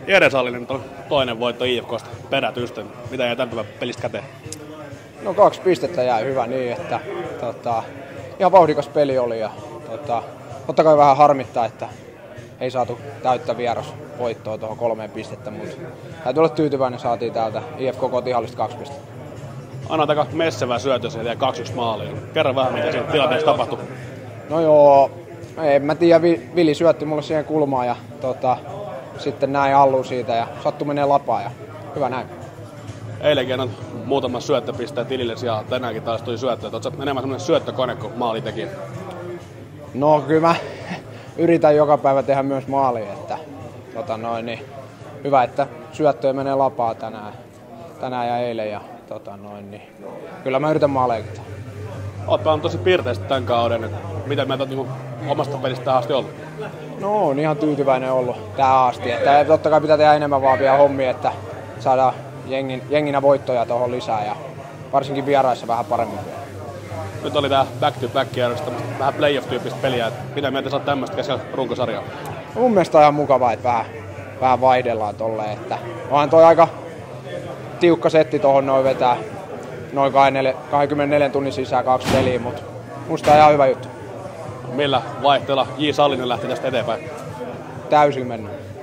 Jere Sallinen, toinen voitto IFK:sta perätysten. Mitä jäi tämän pelistä käteen? No 2 pistettä jäi hyvä niin, että ihan vauhdikas peli oli ja totta kai vähän harmittaa, että ei saatu täyttä vierasvoittoa tuohon 3 pistettä, mutta täytyy olla tyytyväinen, saatiin täältä IFK kotihallista 2 pistettä. Anna aika messevää syötö, se jäi 2-1 maaliin. Kerro vähän, mitä siinä tilanteessa tapahtui. No joo, en mä tiedä, Vili syötti mulle siihen kulmaan ja sitten näin alluun siitä ja sattui menee lapaan ja hyvä näin. Eilenkin on muutaman syöttöpisteen tilille ja tänäänkin taas tuli syöttö. Oletko enemmän semmoinen syöttökone kuin maalitekijä? No kyllä mä yritän joka päivä tehdä myös maaliin, että hyvä, että syöttöjä menee lapaa tänään ja eilen ja kyllä mä yritän maaleja. Oot pelannut tosi piirteisesti tämän kauden. Mitä mieltä oot omasta pelistä tähän asti ollut? No on ihan tyytyväinen ollut tähän asti. Että totta kai pitää tehdä enemmän vaan vielä hommia, että saadaan jenginä voittoja tuohon lisää ja varsinkin vieraissa vähän paremmin. Nyt oli tää back-to-back järjestelmä, vähän playoff-tyyppistä peliä. Mitä mieltä sä oot tämmöistä keskellä runkosarjaa? Mun mielestä on ihan mukavaa, että vähän vaihdellaan tolleen. Että onhan toi aika tiukka setti tuohon noin vetää noin 24 tunnin sisään 2 peliä, mutta musta on ihan hyvä juttu. Millä vaihteella J. Sallinen lähti tästä eteenpäin? Täysin mennään.